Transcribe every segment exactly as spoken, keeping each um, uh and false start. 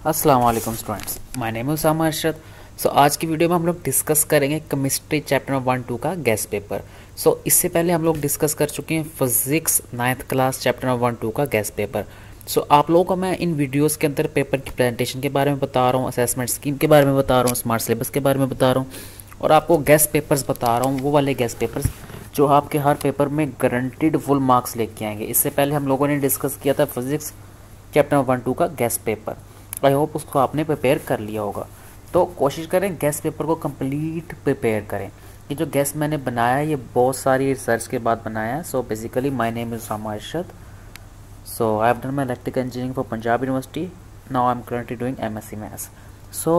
अस्सलाम वालेकुम students, my name is Usama Arshad. So आज की वीडियो में हम लोग डिस्कस करेंगे chemistry chapter number one two का गैस पेपर। सो so, इससे पहले हम लोग डिस्कस कर चुके हैं physics ninth class chapter number one two का गैस पेपर। सो so, आप लोगों को मैं इन वीडियोस के अंदर पेपर की प्रेजेंटेशन के बारे में बता रहा हूँ, असेसमेंट स्कीम के बारे में बता रहा हूँ, स्मार्ट सिलेबस के बारे में बता रहा हूँ और आपको गैस पेपर्स बता रहा हूँ, वो वाले गैस पेपर्स जो आपके हर पेपर में गारंटीड फुल मार्क्स लेके आएंगे। इससे पहले हम लोगों ने डिस्कस किया था physics chapter number one two का गैस पेपर। आई होप उसको आपने प्रिपेयर कर लिया होगा। तो कोशिश करें गैस पेपर को कंप्लीट प्रिपेयर करें। ये जो गैस मैंने बनाया है ये बहुत सारी रिसर्च के बाद बनाया है। So basically my name is Usama Arshad. So I have done my electrical engineering for Punjab university. Now I am currently doing MSc maths. So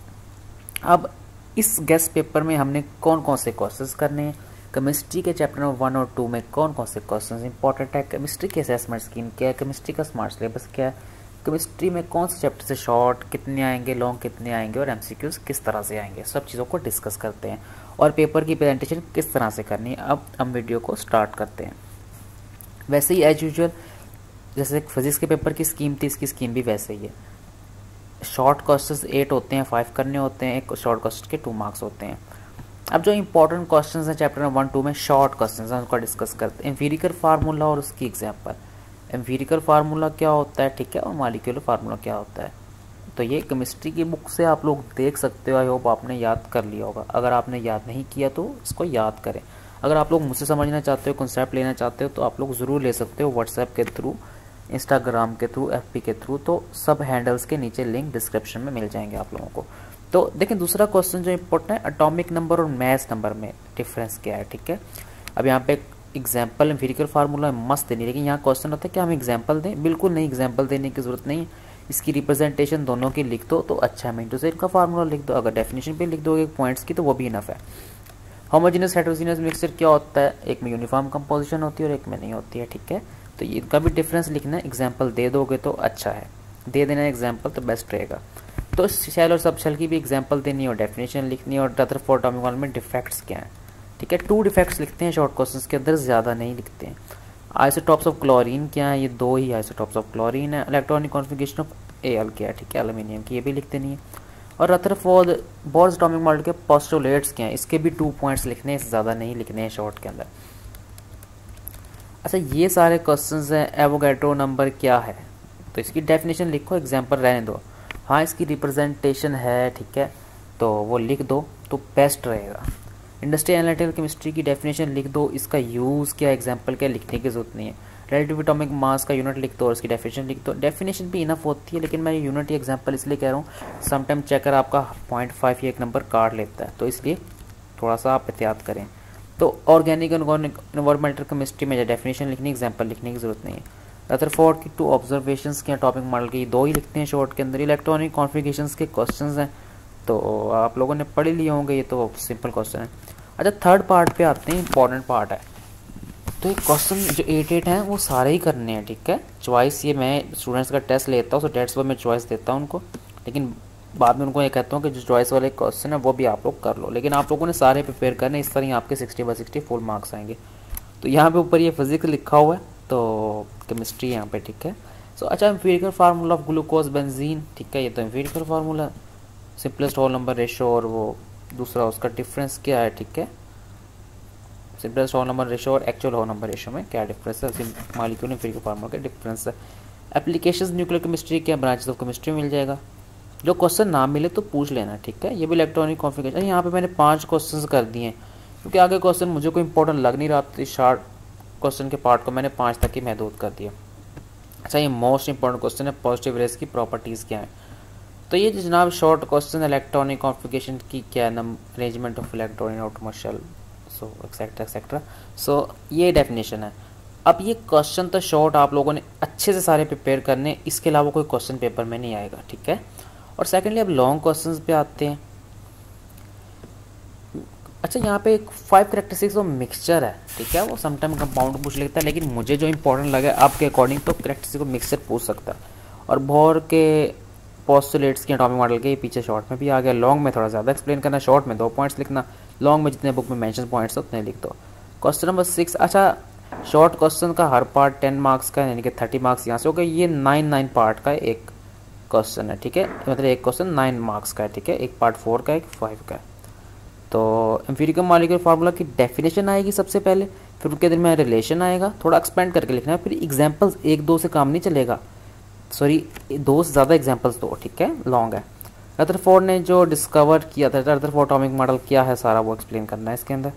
अब इस गैस पेपर में हमने कौन कौन से क्वेश्चंस करने हैं, केमिस्ट्री के चैप्टर नंबर वन और टू में कौन कौन से क्वेश्चंस इंपॉर्टेंट है, केमिस्ट्री की असेसमेंट स्कीम क्या है, केमिस्ट्री का स्मार्ट सिलेबस क्या है, केमिस्ट्री में कौन से चैप्टर से शॉर्ट कितने आएंगे, लॉन्ग कितने आएंगे और एमसीक्यूज किस तरह से आएंगे, सब चीज़ों को डिस्कस करते हैं और पेपर की प्रेजेंटेशन किस तरह से करनी है। अब हम वीडियो को स्टार्ट करते हैं। वैसे ही एज यूजुअल जैसे फिजिक्स के पेपर की स्कीम थी, इसकी स्कीम भी वैसे ही है। शॉर्ट क्वेश्चंस एट होते हैं, फाइव करने होते हैं, एक शॉर्ट क्वेश्चन के टू मार्क्स होते हैं। अब जो इंपॉर्टेंट क्वेश्चंस हैं चैप्टर नंबर वन टू में, शॉर्ट क्वेश्चंस हैं, उनको डिस्कस करते हैं। एम्पिरिकल फार्मूला और उसकी एग्जांपल। एम्पिरिकल फार्मूला क्या होता है, ठीक है, और मॉलिक्यूलर फार्मूला क्या होता है, तो ये केमिस्ट्री की बुक से आप लोग देख सकते हो। आई होप आपने याद कर लिया होगा। अगर आपने याद नहीं किया तो इसको याद करें। अगर आप लोग मुझसे समझना चाहते हो, कॉन्सेप्ट लेना चाहते हो, तो आप लोग ज़रूर ले सकते हो व्हाट्सएप के थ्रू, इंस्टाग्राम के थ्रू, एफपी के थ्रू। तो सब हैंडल्स के नीचे लिंक डिस्क्रिप्शन में मिल जाएंगे आप लोगों को। तो देखें, दूसरा क्वेश्चन जो इंपॉर्टेंट है, एटॉमिक नंबर और मैस नंबर में डिफरेंस क्या है, ठीक है। अब यहाँ पे एग्जाम्पल एम्पिरिकल फार्मूला मस्त देनी, लेकिन यहाँ क्वेश्चन होता है कि हम एग्जाम्पल दें। बिल्कुल नहीं, एग्जाम्पल देने की जरूरत नहीं है। इसकी रिप्रेजेंटेशन दोनों की लिख दो तो अच्छा है। मिनटो से इनका फार्मूला लिख दो, अगर डेफिनेशन पे लिख दोगे पॉइंट्स की तो वो भी इनफ है। होमोजेनियस हेटेरोजेनियस मिक्सचर क्या होता है, एक में यूनिफॉर्म कंपोजिशन होती है और एक में नहीं होती है, ठीक है। तो ये इनका भी डिफरेंस लिखना है। एग्जाम्पल दे दोगे तो अच्छा है, दे देना एग्जाम्पल तो बेस्ट रहेगा। तो शेल और सब शेल की भी एग्जाम्पल देनी है और डेफिनेशन लिखनी है और रदरफोर्ड एटॉमिक मॉडल में डिफेक्ट्स क्या हैं, ठीक है। टू डिफेक्ट्स लिखते हैं शॉर्ट क्वेश्चंस के अंदर, ज़्यादा नहीं लिखते हैं। आइसोटॉप्स ऑफ क्लोरीन क्या है, ये दो ही आइसोटॉप्स ऑफ क्लोरीन है। इलेक्ट्रॉनिक कॉन्फिगरेशन ऑफ एल क्या है, ठीक है, एल्यूमिनियम की, ये भी लिखते नहीं है। और रदरफोर्ड बोर्स एटॉमिक मॉडल के पोस्टुलेट्स क्या हैं, इसके भी टू पॉइंट्स लिखने हैं, ज़्यादा नहीं लिखने हैं शॉर्ट के अंदर। अच्छा, ये सारे क्वेश्चंस हैं। एवोगैड्रो नंबर क्या है, तो इसकी डेफिनेशन लिखो, एग्जाम्पल रहने दो। हाँ, इसकी रिप्रेजेंटेशन है, ठीक है, तो वो लिख दो तो बेस्ट रहेगा। इंडस्ट्रियल एनालिटिकल केमिस्ट्री की डेफिनेशन लिख दो, इसका यूज़ क्या, एग्जाम्पल क्या, लिखने की जरूरत नहीं है। रिलेटिव एटॉमिक मास का यूनिट लिख दो और इसकी डेफिनेशन लिख दो। डेफिनेशन भी इनफ होती है, लेकिन मैं यूनिट एग्जाम्पल इसलिए कह रहा हूँ, समटाइम चेकर आपका पॉइंट फाइव या एक नंबर काट लेता है, तो इसलिए थोड़ा सा आप एहतियात करें। तो ऑर्गेनिक एनवायरमेंटल केमिस्ट्री में डेफिनेशन लिखनी, एग्जाम्पल लिखने की जरूरत नहीं है। रदरफोर्ड की टू ऑब्जर्वेशंस के टॉपिक मॉडल के दो ही लिखते हैं शॉर्ट के अंदर। इलेक्ट्रॉनिक कॉन्फ़िगरेशंस के क्वेश्चंस हैं, तो आप लोगों ने पढ़ ही लिए होंगे, ये तो सिंपल क्वेश्चन है। अच्छा, थर्ड पार्ट पे आते हैं, इंपॉर्टेंट पार्ट है। तो ये क्वेश्चन जो एट एट हैं वो सारे ही करने हैं, ठीक है। चॉइस ये मैं स्टूडेंट्स का टेस्ट लेता हूँ, तो टेस्ट पर मैं चॉइस देता हूँ उनको, लेकिन बाद में उनको ये कहता हूँ कि जो चॉइस वाले क्वेश्चन है वो भी आप लोग कर लो, लेकिन आप लोगों ने सारे प्रिपेयर करने, इस तरह आपके sixty by sixty full marks आएंगे। तो यहाँ पे ऊपर ये फिजिक्स लिखा हुआ है, तो केमिस्ट्री यहाँ पे, ठीक है। सो so, अच्छा, empirical formula of glucose benzene, ठीक है, ये तो empirical formula, simplest whole number ratio और वो दूसरा उसका डिफरेंस क्या है, ठीक है। सिंपलेस्ट होल नंबर रेशो और एक्चुअल होल नंबर रेशो में क्या डिफरेंस है, मॉलिक्यूल एम्पिरिकल फार्मूला के डिफरेंस है। एप्लीकेशंस न्यूक्लियर केमिस्ट्री क्या, ब्रांचेस ऑफ केमिस्ट्री मिल जाएगा। जो क्वेश्चन ना मिले तो पूछ लेना, ठीक है। ये भी इलेक्ट्रॉनिक कॉन्फ़िगरेशन। यहाँ पे मैंने पाँच क्वेश्चन कर दिए हैं, क्योंकि आगे क्वेश्चन मुझे कोई इंपॉर्टेंट लग नहीं रहा, तो शार्ट क्वेश्चन के पार्ट को मैंने पाँच तक ही महदूद कर दिया। अच्छा, ये मोस्ट इंपॉर्टेंट क्वेश्चन है, पॉजिटिव रेस की प्रॉपर्टीज़ क्या है। तो ये जनाब शॉर्ट क्वेश्चन, इलेक्ट्रॉनिक कॉन्फ़िगरेशन की क्या है, arrangement of electron in outer shell, so etcetera etcetera. So ये डेफिनेशन है। अब ये क्वेश्चन तो शॉर्ट आप लोगों ने अच्छे से सारे प्रिपेयर करने, इसके अलावा कोई क्वेश्चन पेपर में नहीं आएगा, ठीक है। और सेकेंडली अब लॉन्ग क्वेश्चंस पे आते हैं। अच्छा, यहाँ पे एक फाइव करेक्टरिस्टिक्स ऑफ मिक्सचर है, ठीक है, वो समटाइम कंपाउंड पूछ लेता है, लेकिन मुझे जो इंपॉर्टेंट लगा आपके अकॉर्डिंग तो करेक्टरिस्टिक्स ऑफ मिक्सचर पूछ सकता है। और बोर के पोस्टुलेट्स के एटॉमिक मॉडल के पीछे शॉर्ट में भी आ गया। लॉन्ग में थोड़ा ज़्यादा एक्सप्लेन करना, शॉर्ट में दो पॉइंट्स लिखना, लॉन्ग में जितने बुक में मेंशन पॉइंट्स उतने लिख दो। क्वेश्चन नंबर सिक्स, अच्छा शॉर्ट क्वेश्चन का हर पार्ट टेन मार्क्स का, यानी कि थर्टी मार्क्स यहाँ से हो गए। ये नाइन नाइन पार्ट का एक क्वेश्चन है, ठीक है, मतलब एक क्वेश्चन नाइन मार्क्स का है, ठीक है, एक पार्ट फोर का है, एक फाइव का है। तो एम्पिरिकल मॉलिक्यूलर फार्मूला की डेफिनेशन आएगी सबसे पहले, फिर उसके दिन में रिलेशन आएगा, थोड़ा एक्सपेंड करके लिखना है, फिर एग्जाम्पल्स एक दो से काम नहीं चलेगा, सॉरी दो से ज़्यादा एग्जाम्पल्स दो, ठीक है, लॉन्ग है। रदरफोर्ड ने जो डिस्कवर किया था, रदरफोर्ड एटॉमिक मॉडल क्या है सारा वो एक्सप्लेन करना है इसके अंदर।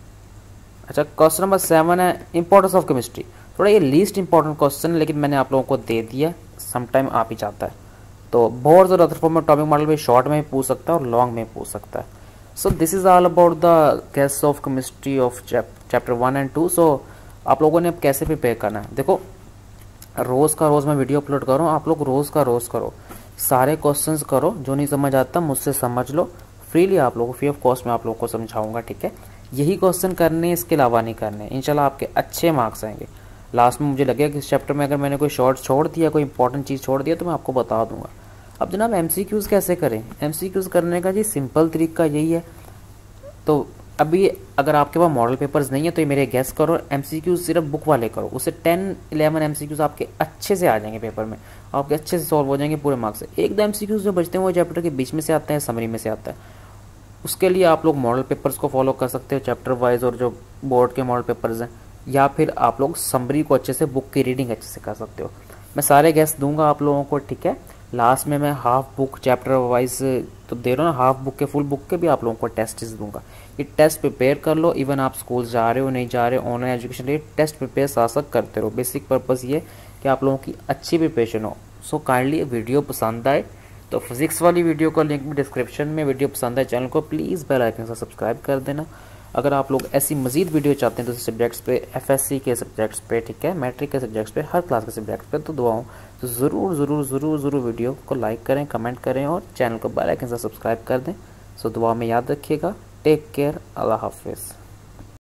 अच्छा, क्वेश्चन नंबर सेवन है इंपॉर्टेंस ऑफ केमिस्ट्री। थोड़ा ये लीस्ट इंपॉर्टेंट क्वेश्चन है, लेकिन मैंने आप लोगों को दे दिया, समटाइम आप ही चाहता है। तो बोर्स और रदरफोर्ड में एटॉमिक मॉडल भी शॉर्ट में भी पूछ सकता है और लॉन्ग में पूछ सकता है। So this is all about the guess of chemistry of chapter one and two. So आप लोगों ने अब कैसे प्रिपेयर करना है, देखो रोज़ का रोज़ मैं वीडियो अपलोड करूँ, आप लोग रोज़ का रोज़ करो, सारे क्वेश्चंस करो, जो नहीं समझ आता मुझसे समझ लो, फ्रीली आप लोगों को फ्री ऑफ कॉस्ट में आप लोगों को समझाऊंगा, ठीक है। यही क्वेश्चन करने, इसके अलावा नहीं करने, इंशाल्लाह आपके अच्छे मार्क्स आएंगे। लास्ट में मुझे लगेगा कि इस चैप्टर में अगर मैंने कोई शॉर्ट छोड़ दिया, कोई इंपॉर्टेंट चीज़ छोड़ दिया तो मैं आपको बता दूंगा। अब जनाब एमसीक्यूज़ कैसे करें, एमसीक्यूज़ करने का जी सिंपल तरीका यही है। तो अभी अगर आपके पास मॉडल पेपर्स नहीं है तो ये मेरे गैस करो, एमसीक्यूज़ सिर्फ बुक वाले करो, उससे टेन इलेवन एमसीक्यूज़ आपके अच्छे से आ जाएंगे पेपर में, आपके अच्छे से सॉल्व हो जाएंगे पूरे मार्क्स से। एक दो एमसीक्यूज़ जो बचते हैं वो चैप्टर के बीच में से आते हैं, समरी में से आता है, उसके लिए आप लोग मॉडल पेपर्स को फॉलो कर सकते हो चैप्टर वाइज और जो बोर्ड के मॉडल पेपर्स हैं, या फिर आप लोग समरी को अच्छे से, बुक की रीडिंग अच्छे से कर सकते हो। मैं सारे गैस दूंगा आप लोगों को, ठीक है। लास्ट में मैं हाफ बुक चैप्टर वाइज तो दे रहा हूँ ना, हाफ बुक के फुल बुक के भी आप लोगों को टेस्ट दूंगा। ये टेस्ट प्रिपेयर कर लो, इवन आप स्कूल जा रहे हो नहीं जा रहे हो, ऑनलाइन एजुकेशन लिए टेस्ट प्रिपेयर साथ साथ करते रहो। बेसिक पर्पज़ ये कि आप लोगों की अच्छी प्रिपरेशन हो। सो काइंडली वीडियो पसंद आए तो फिजिक्स वाली वीडियो का लिंक भी डिस्क्रिप्शन में, वीडियो पसंद आए चैनल को प्लीज़ बेल आइकन से सब्सक्राइब कर देना। अगर आप लोग ऐसी मजीद वीडियो चाहते हैं तो सब्जेक्ट्स पे, एफएससी के सब्जेक्ट्स पे, ठीक है, मैट्रिक के सब्जेक्ट्स पे, हर क्लास के सब्जेक्ट्स पे, तो दुआओं तो ज़रूर ज़रूर ज़रूर ज़रूर वीडियो को लाइक करें, कमेंट करें और चैनल को बेल आइकन से सब्सक्राइब कर दें। सो दुआ में याद रखिएगा। टेक केयर, अल्लाह हाफिज़।